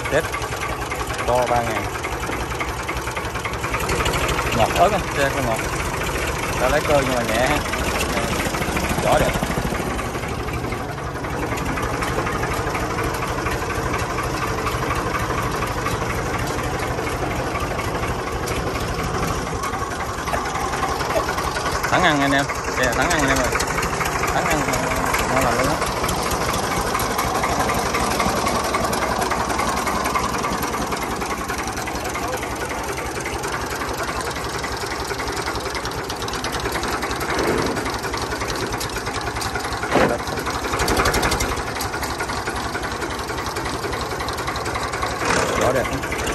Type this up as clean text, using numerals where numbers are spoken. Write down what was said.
Tết to 3.000. Ngọt ớt á, xe con ngọt. Ta lấy cơ nhưng mà nhẹ ha. Rõ đẹp. Thắng ăn anh em. Kìa, thắng ăn anh em ơi. Thắng ăn ngon lành luôn á. Rõ đẹp.